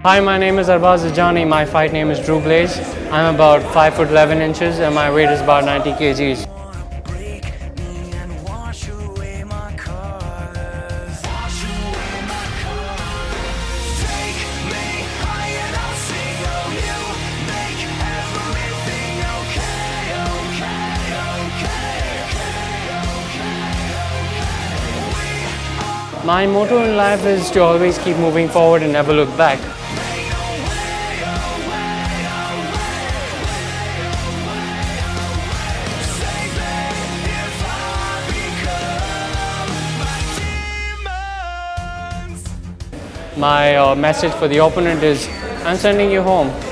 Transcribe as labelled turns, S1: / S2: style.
S1: Hi, my name is Arbaz Ajani. My fight name is Drew Blaze. I'm about 5 foot 11 inches and my weight is about 90 kgs. My motto in life is to always keep moving forward and never look back. My message for the opponent is, I'm sending you home.